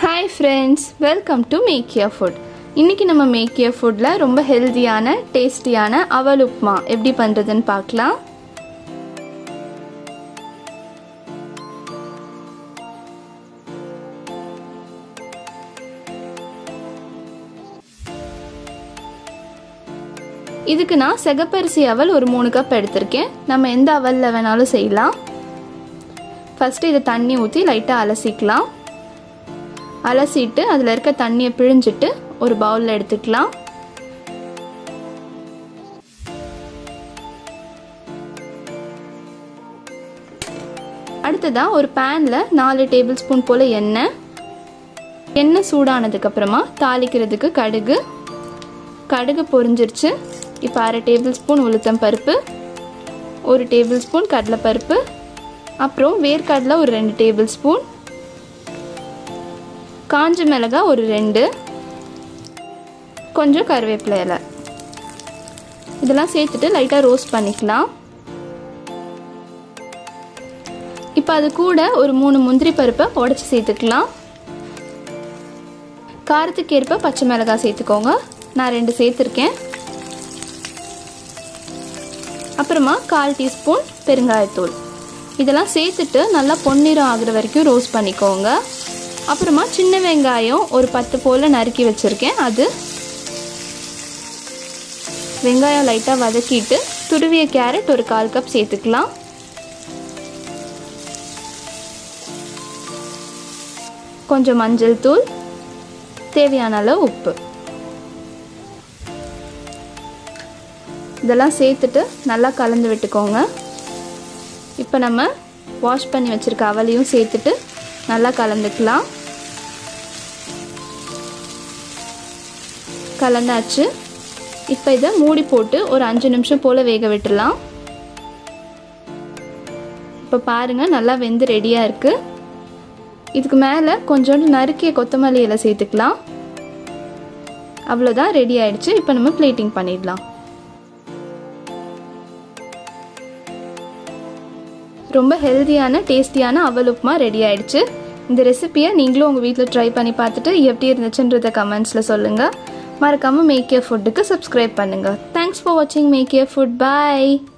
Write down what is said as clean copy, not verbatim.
Hi friends, welcome to Make Your Food. இன்னைக்கு நம்ம Make Your Foodல ரொம்ப ஹெல்தியான டேஸ்டியான அவல் உப்புமா எப்படி பண்றதுன்னு பார்க்கலாம். இதுக்கு நான் சிகப்பரிசி அவல் ஒரு 3 கப் எடுத்துர்க்கேன். நம்ம எந்த அவல்ல வேணாலும் செய்யலாம். ஃபர்ஸ்ட் இத தண்ணி ஊத்தி லைட்டா அலசிக்கலாம். அலசிட்டு அதில் இருக்க தண்ணியை பிழிஞ்சிட்டு ஒரு பவுலில் எடுத்துக்கலாம். அடுத்ததாக ஒரு பேனில் 4 டேபிள் ஸ்பூன் போல் எண்ணெய் சூடானதுக்கப்புறமா தாளிக்கிறதுக்கு கடுகு பொரிஞ்சிருச்சு. இப்போ 1/2 டேபிள் ஸ்பூன் உளுத்தம் பருப்பு, 1 டேபிள் ஸ்பூன் கடலைப்பருப்பு, அப்புறம் வேர்க்கடலை ஒரு 2 டேபிள் ஸ்பூன், காஞ்ச மிளகாய் ஒரு 2, கொஞ்சம் கருவேப்பிலை இலை, இதெல்லாம் சேர்த்துட்டு லைட்டாக ரோஸ்ட் பண்ணிக்கலாம். இப்போ அது கூட ஒரு 3 முந்திரி பருப்பை உடைச்சி சேர்த்துக்கலாம். காரத்துக்கு ஏற்ப பச்சை மிளகாய் சேர்த்துக்கோங்க. நான் 2 சேர்த்துருக்கேன். அப்புறமா 1/4 டீஸ்பூன் பெருங்காயத்தூள், இதெல்லாம் சேர்த்துட்டு நல்லா பொன்னிறம் ஆகுற வரைக்கும் ரோஸ்ட் பண்ணிக்கோங்க. அப்புறமா சின்ன வெங்காயம் ஒரு 10 போல் நறுக்கி வச்சுருக்கேன். வெங்காயம் லைட்டாக வதக்கிட்டு துருவிய கேரட் ஒரு 1/4 கப் சேர்த்துக்கலாம். கொஞ்சம் மஞ்சள் தூள், தேவையான அளவு உப்பு, இதெல்லாம் சேர்த்துட்டு நல்லா கலந்து விட்டுக்கோங்க. இப்போ நம்ம வாஷ் பண்ணி வச்சுருக்க அவலையும் சேர்த்துட்டு நல்லா கலந்துக்கலாம். கலந்தாச்சு. இப்போ இதை மூடி போட்டு ஒரு 5 நிமிஷம் போல் வேக விட்டுடலாம். இப்போ பாருங்கள், நல்லா வெந்து ரெடியாக இருக்குது. இதுக்கு மேலே கொஞ்சோண்டு நறுக்கிய கொத்தமல்லி இலை சேர்த்துக்கலாம். அவ்வளோதான், ரெடி ஆயிடுச்சு. இப்போ நம்ம பிளேட்டிங் பண்ணிடலாம். ரொம்ப ஹெல்தியான டேஸ்டியான அவல் உப்புமா ரெடி ஆயிடுச்சு. இந்த ரெசிபியை நீங்களும் உங்கள் வீட்டில் ட்ரை பண்ணி பார்த்துட்டு எப்படி இருந்துச்சுன்றத கமெண்ட்ஸில் சொல்லுங்கள். மறக்காமல் மேக் யுவர் ஃபுட்டுக்கு சப்ஸ்கிரைப் பண்ணுங்கள். தேங்க்ஸ் ஃபார் வாட்சிங் மேக் யுவர் ஃபுட். பாய்.